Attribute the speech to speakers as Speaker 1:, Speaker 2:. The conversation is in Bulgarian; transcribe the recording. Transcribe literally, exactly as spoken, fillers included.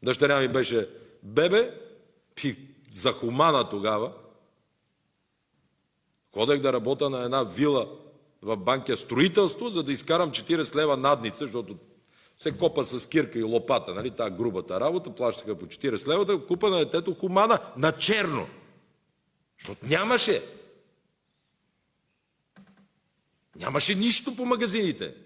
Speaker 1: Дъщеря ми беше бебе, и за хумана тогава. Ходех да работя на една вила в Банкя строителство, за да изкарам четирийсет лева надница, защото се копа с кирка и лопата, нали, тази грубата работа, плащаха по четирийсет лева, да купа на детето хумана на черно. Защото нямаше. Нямаше нищо по магазините.